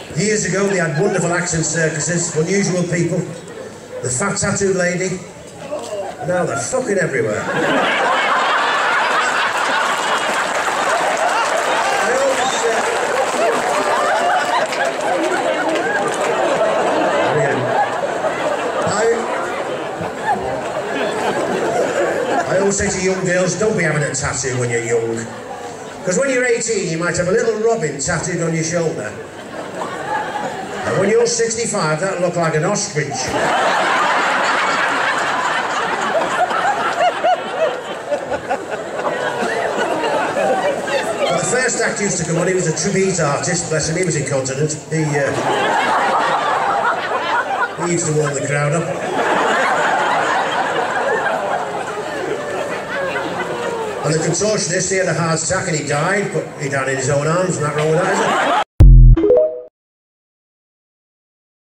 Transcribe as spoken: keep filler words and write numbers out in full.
Years ago they had wonderful accent circuses, unusual people, the fat tattooed lady. Now they're fucking everywhere. I always, uh, I, I always say to young girls, don't be having a tattoo when you're young. Because when you're eighteen, you might have a little robin tattooed on your shoulder. And when you're sixty-five, that'll look like an ostrich. Well, the first act used to come on, he was a trapeze artist, bless him, he was incontinent. He, uh, he used to warm the crowd up. And the contortionist, he had a heart attack and he died, but he died in his own arms, nothing wrong with that, is it?